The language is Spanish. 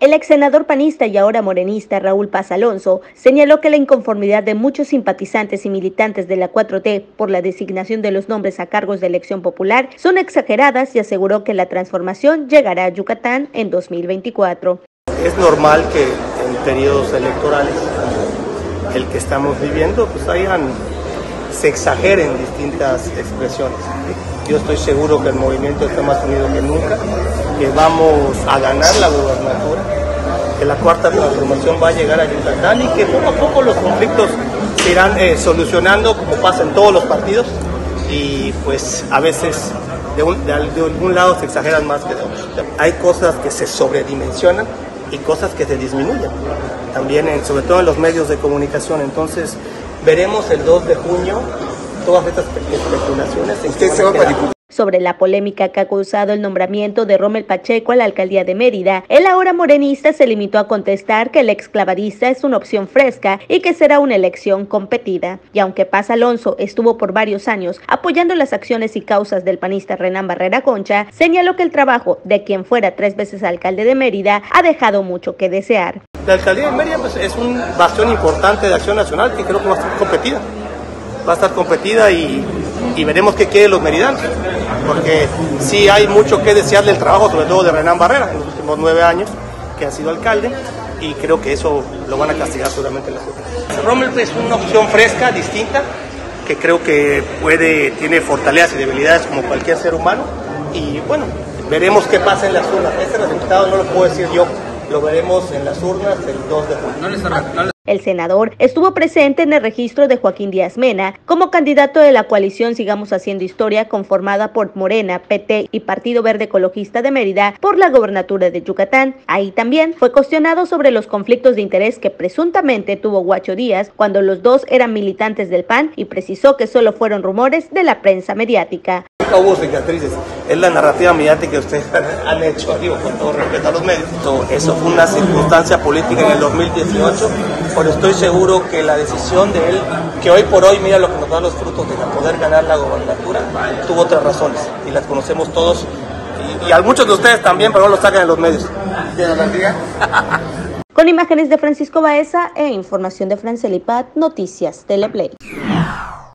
El ex senador panista y ahora morenista Raúl Paz Alonso señaló que la inconformidad de muchos simpatizantes y militantes de la 4T por la designación de los nombres a cargos de elección popular son exageradas y aseguró que la transformación llegará a Yucatán en 2024. Es normal que en periodos electorales, el que estamos viviendo, pues se exageren distintas expresiones. Yo estoy seguro que el movimiento está más unido que nunca, que vamos a ganar la gobernatura, que la cuarta transformación va a llegar a Yucatán y que poco a poco los conflictos se irán solucionando como pasa en todos los partidos y pues a veces de algún lado se exageran más que de otro. Hay cosas que se sobredimensionan y cosas que se disminuyen, también sobre todo en los medios de comunicación. Entonces veremos el 2 de junio todas estas especulaciones. ¿Usted se va para diputado? Sobre la polémica que ha causado el nombramiento de Rommel Pacheco a la alcaldía de Mérida, el ahora morenista se limitó a contestar que el exclavadista es una opción fresca y que será una elección competida. Y aunque Paz Alonso estuvo por varios años apoyando las acciones y causas del panista Renán Barrera Concha, señaló que el trabajo de quien fuera 3 veces alcalde de Mérida ha dejado mucho que desear. La alcaldía de Mérida pues, es un bastión importante de acción nacional que creo que va a estar competida. Va a estar competida y veremos qué quieren los meridanos, porque sí hay mucho que desear del trabajo, sobre todo de Renán Barrera, en los últimos 9 años que ha sido alcalde, y creo que eso lo van a castigar seguramente en las urnas. Rommel es una opción fresca, distinta, que creo que tiene fortalezas y debilidades como cualquier ser humano, y bueno, veremos qué pasa en las urnas. Este resultado no lo puedo decir yo, lo veremos en las urnas el 2 de junio. El senador estuvo presente en el registro de Joaquín Díaz Mena como candidato de la coalición Sigamos Haciendo Historia, conformada por Morena, PT y Partido Verde Ecologista de Mérida por la gobernatura de Yucatán. Ahí también fue cuestionado sobre los conflictos de interés que presuntamente tuvo Guacho Díaz cuando los dos eran militantes del PAN y precisó que solo fueron rumores de la prensa mediática. Nunca hubo cicatrices, es la narrativa mediática que ustedes han hecho, digo, con todo respeto a los medios. Eso fue una circunstancia política en el 2018, pero estoy seguro que la decisión de él, que hoy por hoy mira lo que nos da los frutos de poder ganar la gobernatura, tuvo otras razones y las conocemos todos y a muchos de ustedes también, pero no lo sacan en los medios. Con imágenes de Francisco Baeza e información de Francelipat, Noticias Teleplay.